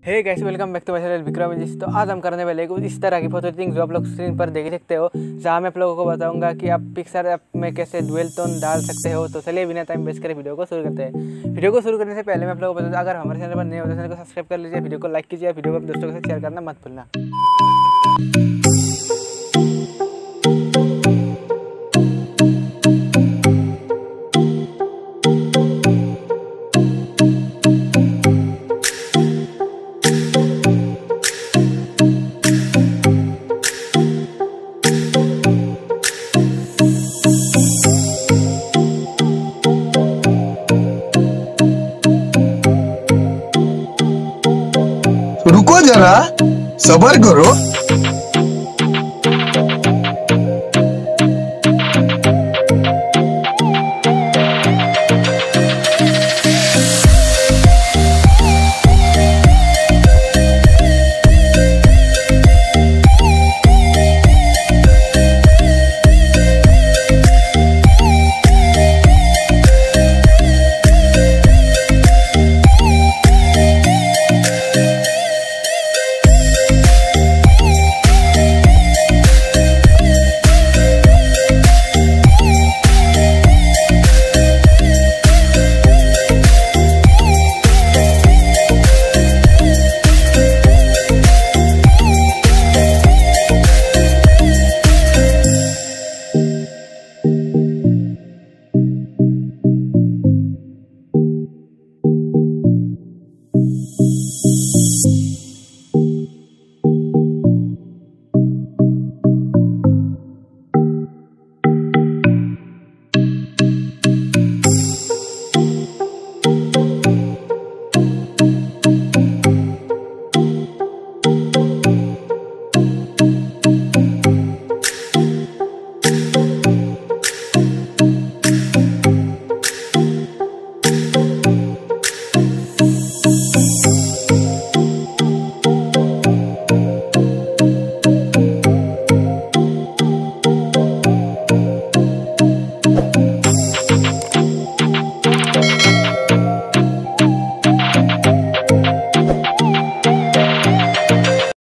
Hey guys, welcome back to my channel Vikram ji. तो आज हम करने वाले कुछ इस तरह की फोटो एडिटिंग जो आप लोग स्क्रीन पर देख सकते हो, जहाँ मैं आप लोगों को बताऊंगा कि आप पिक्चर ऐप में कैसे डुअल टोन डाल सकते हो। तो चलिए बिना टाइम वेस्ट करे वीडियो को शुरू करते हैं। वीडियो को शुरू करने से पहले मैं आप लोगों को बता दूं, अगर हमारे चैनल पर नए हो तो चैनल को सब्सक्राइब कर लीजिए, वीडियो को लाइक कीजिए, वीडियो को अपने दोस्तों के साथ शेयर करना मत भूलना। रुको जरा, सब्र करो।